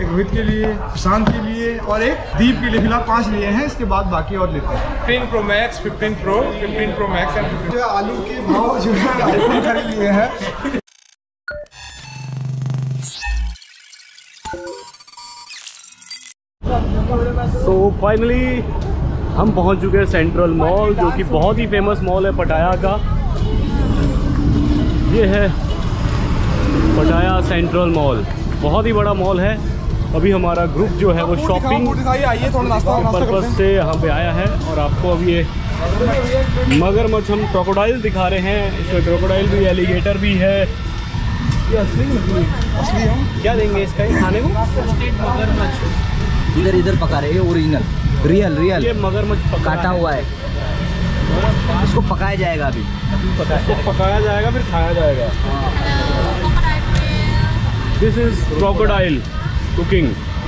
रोहित के लिए, प्रशांत के लिए और एक दीप के लिए। फिलहाल 5 लिए हैं, इसके बाद बाकी और लेते हैं। 15 Pro Max, 15 Pro, 15 Pro Max and 15 जो आलू के भाव जो है आईफोन खरीद लिए हैं। तो फाइनली हम पहुंच चुके हैं सेंट्रल मॉल, जो कि बहुत ही फेमस मॉल है पटाया का। ये है पटाया सेंट्रल मॉल, बहुत ही बड़ा मॉल है। अभी हमारा ग्रुप जो है वो शॉपिंग पर्पज से यहाँ पे आया है और आपको अभी ये मगरमच्छ हम क्रोकोडाइल दिखा रहे हैं। इसमें क्रोकोडाइल भी, एलिगेटर भी है। ये असली हम क्या देंगे इसका ही खाने को? मगरमच्छ इधर पका रहे हैं, ओरिजिनल रियल ये मगरमच्छ काटा हुआ है। इसको पकाया जाएगा अभी, इसको पकाया जाएगा फिर खाया जाएगा। This is crocodile cooking,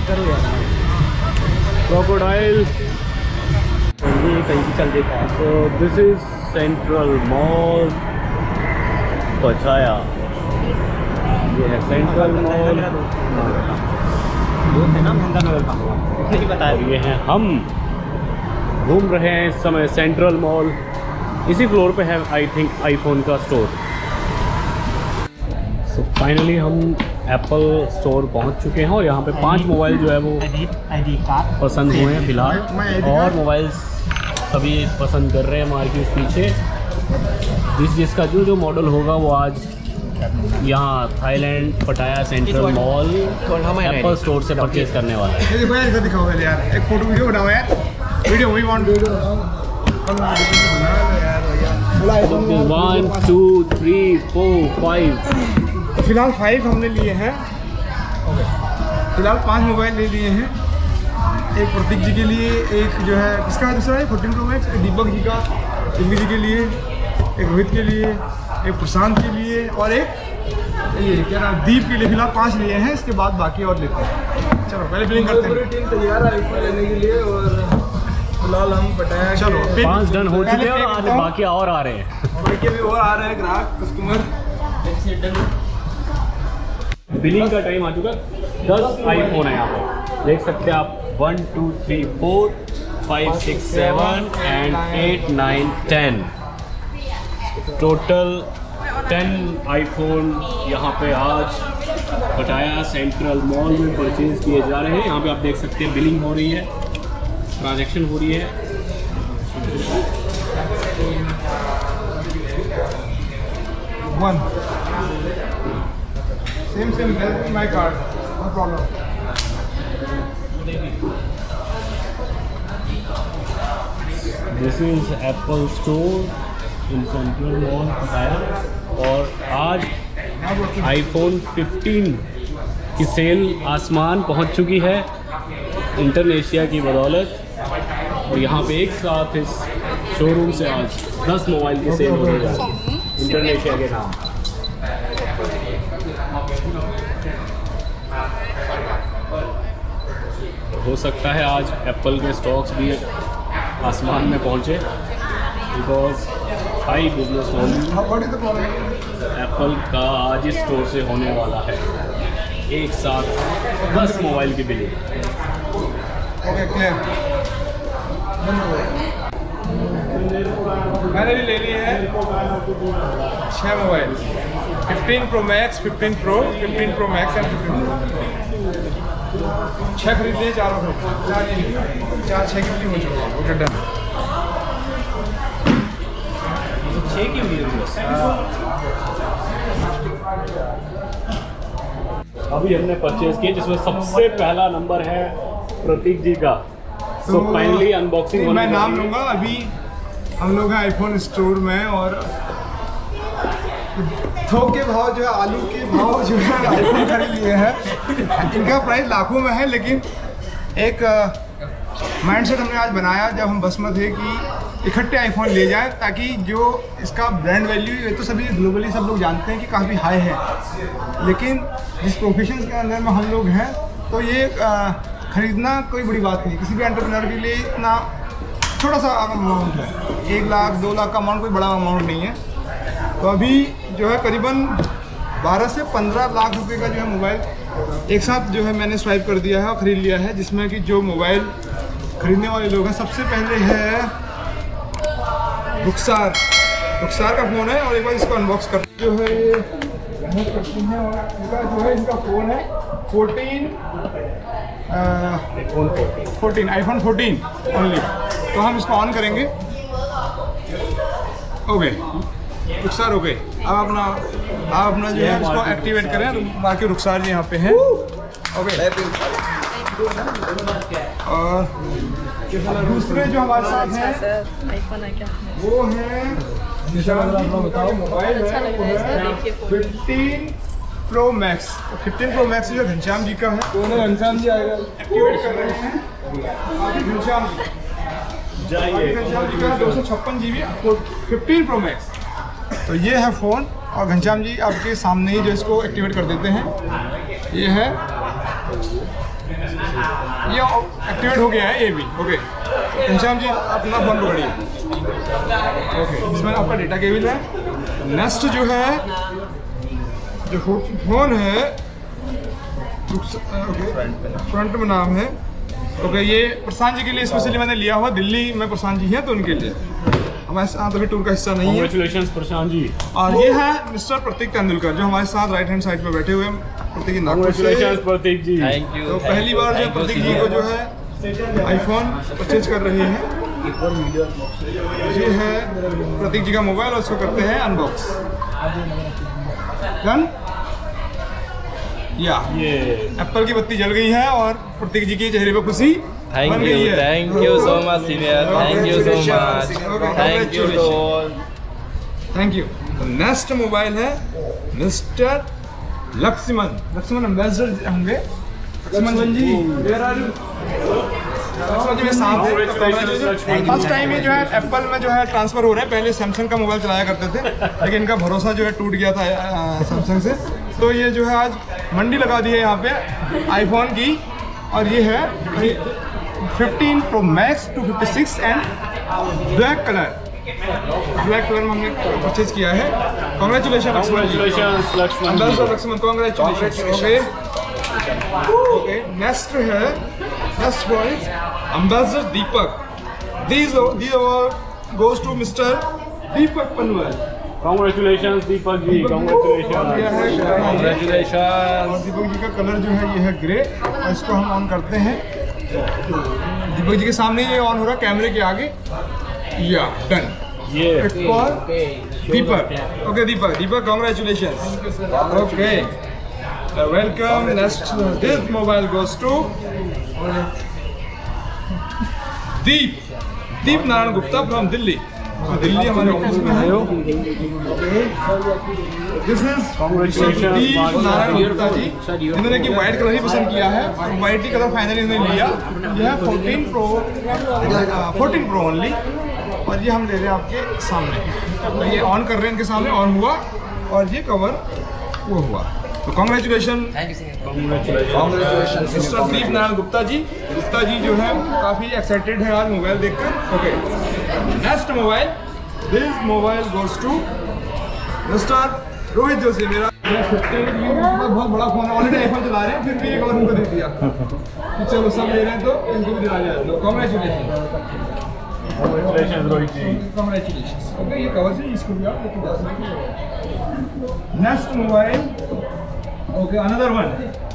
crocodile. ये कहीं भी चल देता है। तो दिस इज सेंट्रल मॉल पटाया। ये है सेंट्रल मॉल, है ना महंगा नगर का। नहीं बताया। ये हैं हम घूम रहे हैं इस समय सेंट्रल मॉल। इसी फ्लोर पे है आई थिंक आईफोन का स्टोर। सो फाइनली हम एप्पल स्टोर पहुंच चुके हैं और यहाँ पे 5 मोबाइल जो है वो पसंद हुए हैं फिलहाल, और मोबाइल्स सभी पसंद कर रहे हैं मार्केट पीछे। जिसका जो मॉडल होगा वो आज यहाँ Thailand Pattaya central mall Apple store से परचेज करने वाला है। दिखाओ यार, एक फोटो वीडियो बनाओ यार। वीडियो वही वांट 1 2 3 4 5। फिलहाल 5 हमने लिए हैं। फिलहाल 5 मोबाइल ले लिए हैं। एक प्रतीक जी के लिए, एक जो है किसका है दूसरा है 14 Pro Max, एक दीपक जी का, दिल्ली जी के लिए, एक रोहित के लिए, एक प्रशांत के लिए और एक ये क्या नाम दीप के लिए। फिलहाल 5 लिए हैं, इसके बाद बाकी और लेते हैं। चलो पहले बिलिंग करते हैं। टीम तैयार है आईफोन लेने के लिए और फिलहाल हम बताया। चलो 5 डन हो चुके हैं और बाकी और आ रहे हैं। बाकी अभी और आ रहे हैं ग्राहक कस्टमर। बिलिंग का टाइम आ चुका। 10 आईफोन है यहाँ पे, देख सकते हैं आप। 1 2 3 4 5 6 7 एंड 8 9 10 टोटल 10 आईफोन यहाँ पे आज पटाया सेंट्रल मॉल में परचेज किए जा रहे हैं। यहाँ पे आप देख सकते हैं बिलिंग हो रही है, ट्रांजैक्शन हो रही है। Same my card, no problem. This is Apple store in central mall Pattaya और आज आईफोन 15 की सेल आसमान पहुंच चुकी है इंटरनेशिया की बदौलत। और यहाँ पे एक साथ इस शोरूम से आज 10 मोबाइल की सेल होने जा रही है इंटरनेशिया के नाम। हो सकता है आज एप्पल के स्टॉक्स भी आसमान में पहुँचे, बिकॉज हाई बिजनेस एप्पल का आज इस स्टोर से होने वाला है। एक साथ 10 मोबाइल की बिलिंग। Okay clear. मैंने भी ले लिए हैं 6 mobile. 15 Pro Max, 15 Pro, 15 Pro Max and 15 Pro। 6 खरीद लिए, 4 6 की बिलिंग हो चुकी है। Okay done. 6 की बिलिंग। अभी हमने परचेज किए, जिसमें सबसे पहला नंबर है प्रतीक जी का। तो फाइनली अनबॉक्सिंग मैं नाम लूँगा। अभी हम लोग हैं आईफोन स्टोर में और थोक के भाव जो है आलू के भाव जो है आईफोन खरीद लिए हैं। इनका प्राइस लाखों में है, लेकिन एक माइंडसेट हमने आज बनाया जब हम बस में थे कि इकट्ठे आईफोन ले जाएं, ताकि जो इसका ब्रांड वैल्यू ये तो सभी ग्लोबली सब लोग जानते हैं कि काफ़ी हाई है, लेकिन जिस प्रोफेशन के अंदर में हम लोग हैं तो ये ख़रीदना कोई बड़ी बात नहीं। किसी भी एंटरप्रेन्योर के लिए इतना छोटा सा अमाउंट है, 1 लाख 2 लाख का अमाउंट कोई बड़ा अमाउंट नहीं है। तो अभी जो है करीबन 12 से 15 लाख रुपए का जो है मोबाइल एक साथ जो है मैंने स्वाइप कर दिया है और ख़रीद लिया है, जिसमें कि जो मोबाइल ख़रीदने वाले लोग हैं सबसे पहले है रुखसार का फ़ोन है। और एक बार इसको अनबॉक्स कर जो है करते हैं। और इनका जो है इनका फ़ोन है 14 iPhone 14 ओनली। तो हम इसको ऑन करेंगे। ओके रुखसार हो गए। अब आप अपना जो है इसको एक्टिवेट करें। बाकी रुखसार जी यहाँ पे हैं। ओके और दूसरे जो हमारे साथ हैं वो है मोबाइल है वो है 15 Pro Max। 15 Pro Max जो घनश्याम जी का है, तो घनश्याम जी आएगा एक्टिवेट कर रहे हैं। घनश्याम जी का 256 GB 15 Pro Max। तो ये है फ़ोन और घनश्याम जी आपके सामने ही जो इसको एक्टिवेट कर देते हैं। ये है, ये एक्टिवेट हो गया है ये भी। ओके घनश्याम जी अपना फ़ोन पकड़िए। ओके इसमें आपका डेटा केबल है। नेक्स्ट जो है जो फ़ोन है फ्रंट में नाम है। ओके ये प्रशांत जी के लिए स्पेशली मैंने लिया हुआ, दिल्ली में प्रशांत जी हैं तो उनके लिए। हमारे साथ अभी टूर का हिस्सा नहीं है। कांग्रेचुलेशंस प्रशांत जी। और ये है मिस्टर प्रतीक तेंदुलकर जो हमारे साथ राइट हैंड साइड पे बैठे हुए हैं। प्रतीक जी कांग्रेचुलेशंस प्रतीक जी। तो पहली बार जो प्रतीक जी को जो है आईफोन परचेज कर रहे हैं। ये है प्रतीक जी का मोबाइल और उसको करते हैं अनबॉक्स। डन। या ये एप्पल की बत्ती जल गई है और प्रतीक जी के चेहरे पे खुशी बन गई है। Thank you so much senior, thank you so much, thank you to all, thank you. Next mobile है मिस्टर लक्ष्मण एम्बेसडर होंगे। Laxman ji where are you? First time ये जो है एप्पल में जो है ट्रांसफर हो रहे हैं। पहले सैमसंग का मोबाइल चलाया करते थे लेकिन इनका भरोसा जो है टूट गया था सैमसंग से। तो ये जो है आज मंडी लगा दी है यहाँ पे आईफोन की। और ये है 15 Pro Max 256 and black colour में हमने परचेज किया है। Congratulation Laxman, congratulation. Okay next है next point ambassador Deepak. These award goes to Mr. Deepak Panwal. Congratulations Deepak ji, congratulation. और दीपक जी का कलर जो है ये है ग्रे। और इसको हम ऑन करते हैं। दीपक जी के सामने ये ऑन हो रहा है कैमरे के आगे। या डन। ये Deepak. Okay Deepak congratulation. Okay welcome. Next this mobile goes to Deep Narayan Gupta from Delhi. Delhi हमारे ऑफिस में है। दिस इज दीप नारायण गुप्ता जी, इन्होंने कि व्हाइट कलर ही पसंद किया है और व्हाइट ही कलर फाइनली इन्होंने लिया। यह है 14 Pro ओनली। और ये हम ले रहे हैं आपके सामने। तो ये ऑन कर रहे हैं इनके सामने, ऑन हुआ और ये कवर वो हुआ। तो कांग्रेचुलेशन मिस्टर दीप नारायण गुप्ता जी जो है काफ़ी एक्साइटेड है आज मोबाइल देखकर। Okay next mobile, this mobile goes to mister Rohit Joshi. मेरा 15 बहुत बड़ा फोन है, ऑलरेडी आईफोन चला रहे हैं फिर भी एक और उनको दे दिया कि चलो सब ले रहे हैं तो इनको भी दिला जाए। तो congratulation Rohit ji, congratulation. Okay ये कवर से इसको भी आप लेके जा सकते हैं। Next mobile okay another one,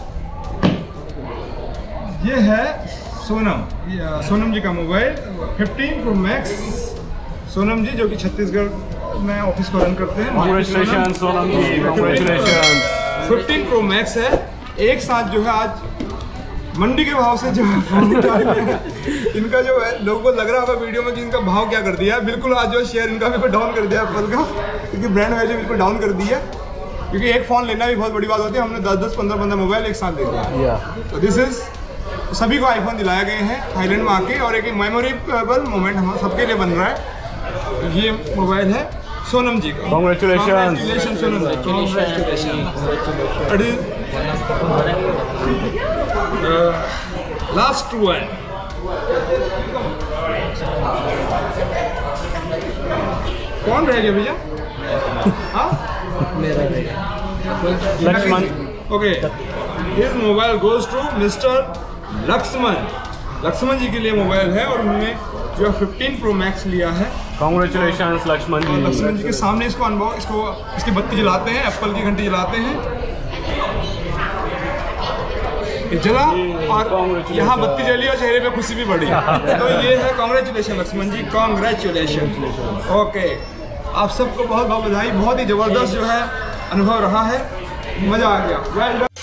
ये है सोनम जी का mobile 15 Pro Max। Sonam ji जो कि छत्तीसगढ़ में ऑफिस को रन करते हैं। Congratulation Sonam ji, congratulation. 15 Pro Max है। एक साथ जो है आज मंडी के भाव से जो है इनका जो है लोगों को लग रहा होगा वीडियो में कि इनका भाव क्या कर दिया। बिल्कुल आज जो शेयर इनका भी डाउन कर दिया एप्पल का, क्योंकि ब्रांड वैल्यू बिल्कुल डाउन कर दिया। क्योंकि एक फ़ोन लेना भी बहुत बड़ी बात होती है, हमने 10-10, 15-15 मोबाइल एक साथ दे दिया। तो दिस इज सभी को आईफोन दिलाया गए हैं थाईलैंड में आके और एक मेमोरेबल मोमेंट हम सबके लिए बन रहा है। ये मोबाइल है सोनम जी का। Congratulation Sonam ji, congratulation. Last one, कौन रह गया भैया? हाँ Laxman. Okay His mobile goes to Mr. Laxman ji के लिए मोबाइल है और उन्होंने जो 15 Pro Max लिया है। Congratulations लक्ष्मण जी। लक्ष्मण जी के सामने इसकी बत्ती जलाते हैं, एप्पल की घंटी जलाते हैं, ये जला और यहाँ बत्ती जली और चेहरे पे खुशी भी बढ़ी। तो ये है congratulation Laxman ji, congratulation. Okay, आप सबको बहुत बहुत बधाई। बहुत ही ज़बरदस्त जो है अनुभव रहा है, मज़ा आ गया।